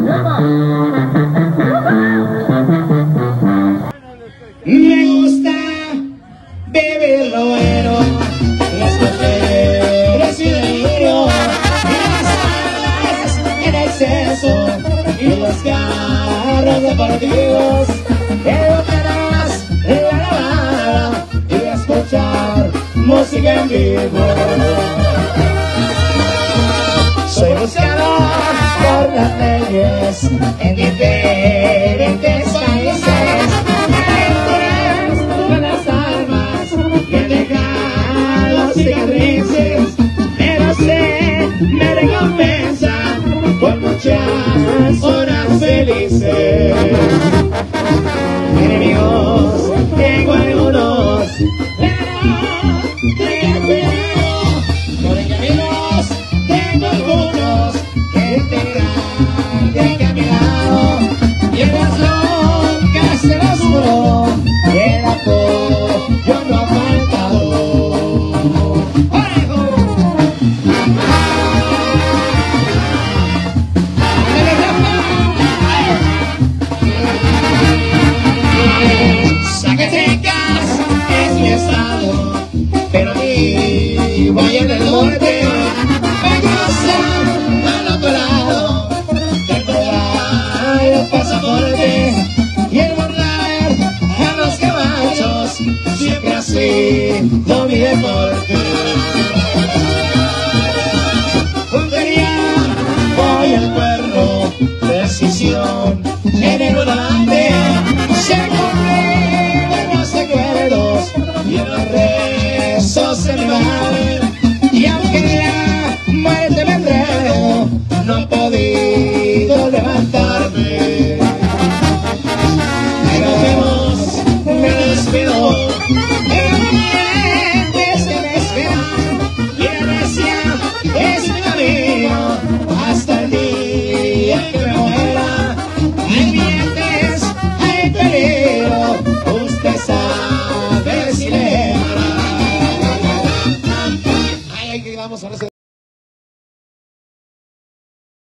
Me gusta beber lo bueno, las mujeres y delirio, y las balas en exceso, y los carros deportivos, educarás la lavada y escuchar música en vivo. Soy buscado por las leyes en diferentes países, aventuras con las armas y he dejado cicatrices, pero sé me recompensa por muchas horas felices. Enemigos tengo algunos, pero tengan cuidado, por enemigos tengo algunos que tengan a mi lado, y en las locas se los juro, el apoyo no ha faltado. Zacatecas es mi estado, pero vivo allá en el norte. Me cruzan al otro lado, tengo ya el pasaporte y el montar a los caballos siempre ha sido mi deporte. Puntería, voy al cuerno, precisión en el volante, se cumplen los recuerdos y en los rezos se me van, y aunque la muerte me enredo, no he podido levantarme. Ahí nos vemos, me despido, pero pendientes que me esperan, y la necia es mi camino hasta el día que me muera. Hay dientes, hay peligro, usted sabe si le hará. Ay, que vamos a